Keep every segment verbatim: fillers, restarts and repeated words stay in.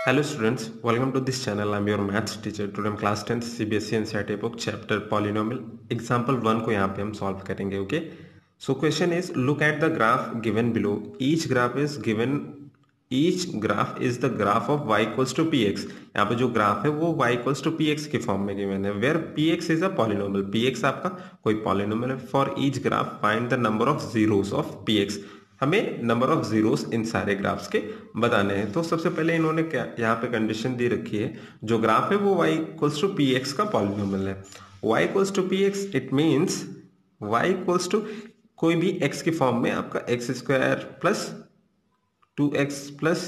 Hello students, welcome to this channel. I'm your maths teacher. Today हम class tenth C B S E N C E R T book chapter polynomial example one को यहाँ पे हम solve करेंगे. Okay. So question is look at the graph given below. Each graph is given each graph is the graph of y equals to px. यहाँ पे जो graph है वो y equals to px के फॉर्म में given है. Where px is a polynomial. px आपका कोई polynomial है. For each graph find the number of zeros of px. हमें नंबर ऑफ जीरोस इन सारे ग्राफ्स के बताने हैं. तो सबसे पहले इन्होंने क्या यहाँ पे कंडीशन दी रखी है, जो ग्राफ है वो y equals to P X का पॉलिनोमियल है. y equals to P X it means y equals to कोई भी x के फॉर्म में आपका X square plus two X plus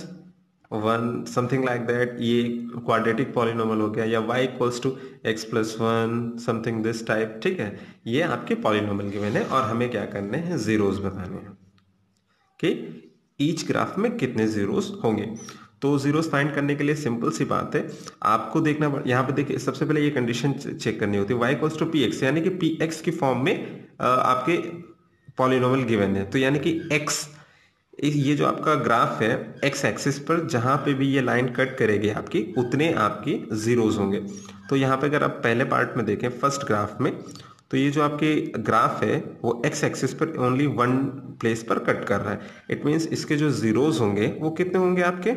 one something like that, ये क्वाड्रेटिक पॉलिनोमियल हो गया, या y equals to X plus one something this type. ठीक है, ये आपके पॉलिनोमियल गिवन है और हमें क्या करने हैं, जीरोस बताने हैं कि ईच ग्राफ में कितने जीरोस होंगे. तो जीरोस फाइंड करने के लिए सिंपल सी बात है, आपको देखना यहाँ पे देखिए, सबसे पहले ये कंडीशन चेक करनी होती है y equals to P X, यानी कि पी एक्स की फॉर्म में आपके पॉलिनोमियल गिवन है. तो यानी कि x, ये जो आपका ग्राफ है x एक्सिस पर जहां पे भी ये लाइन कट करेगी आपकी, उतने आपकी जीरोस होंगे. तो यहाँ पे अगर आप पहले पार्ट में देखें फर्स्ट ग्राफ में, तो ये जो आपके ग्राफ है वो x एक्सिस पर ओनली वन प्लेस पर कट कर रहा है. इट मीन्स इसके जो जीरोस होंगे वो कितने होंगे आपके,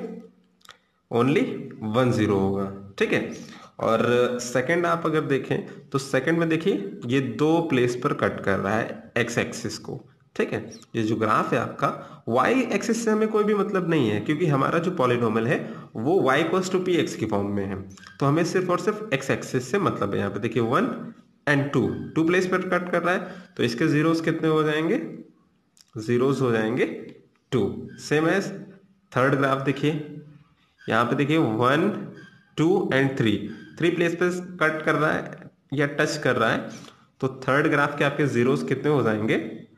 ओनली वन जीरो होगा. ठीक है. और सेकंड आप अगर देखें तो सेकंड में देखिए ये दो प्लेस पर कट कर रहा है x एक्सिस को. ठीक है, ये जो ग्राफ है आपका y एक्सिस से हमें कोई भी मतलब नहीं है, क्योंकि हमारा जो पॉलिनोमियल है वो y equals to P X की फॉर्म में है. तो हमें सिर्फ और सिर्फ x एक्सिस से मतलब है. यहाँ पे देखिए one and two, two place पर कट कर रहा है, तो इसके जीरोस कितने हो जाएंगे, जीरोस हो जाएंगे two. Same as third graph देखिए, यहाँ पे देखिए one two and three, three place पे कट कर रहा है या टच कर रहा है, तो थर्ड ग्राफ के आपके जीरोस कितने हो जाएंगे,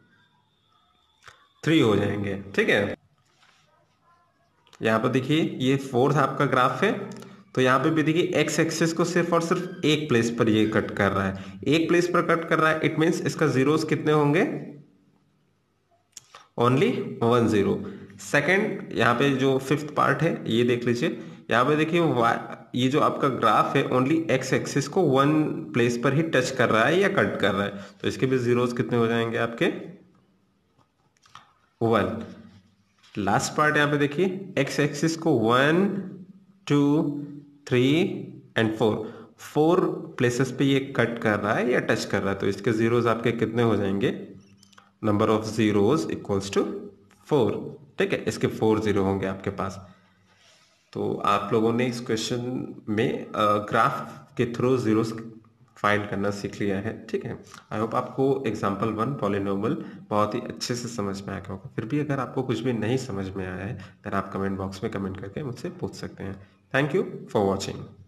थ्री हो जाएंगे. ठीक है. यहाँ पे देखिए ये फोर्थ आपका ग्राफ है, तो यहाँ पे भी देखिए एक्स एक्सिस को सिर्फ और सिर्फ एक प्लेस पर ये कट कर रहा है, एक प्लेस पर कट कर रहा है. इट मीन्स इसका जीरोस कितने होंगे, ओनली वन जीरो. सेकेंड यहाँ पे जो फिफ्थ पार्ट है ये देख लीजिए, यहाँ पे देखिए ये जो आपका ग्राफ है ओनली एक्स एक्सिस को वन प्लेस पर ही टच कर रहा है या कट कर रहा है, तो इसके भी जीरोस कितने हो जाएंगे आपके, वन. लास्ट पार्ट यहाँ पे देखिए एक्स एक्सिस को one two three and four, four places पे ये कट कर रहा है या टच कर रहा है, तो इसके जीरोस आपके कितने हो जाएंगे, number of zeros equals to four. ठीक है, इसके फोर जीरो होंगे आपके पास. तो आप लोगों ने इस क्वेश्चन में ग्राफ के थ्रू जीरोस फाइंड करना सीख लिया है. ठीक है. आई होप आपको एग्जाम्पल वन पॉलिनोमियल बहुत ही अच्छे से समझ में आ गया होगा. फिर भी अगर आपको कुछ भी नहीं समझ में आया है, फिर आप कमेंट बॉक्स में कमेंट करके मुझसे पूछ सकते हैं. Thank you for watching.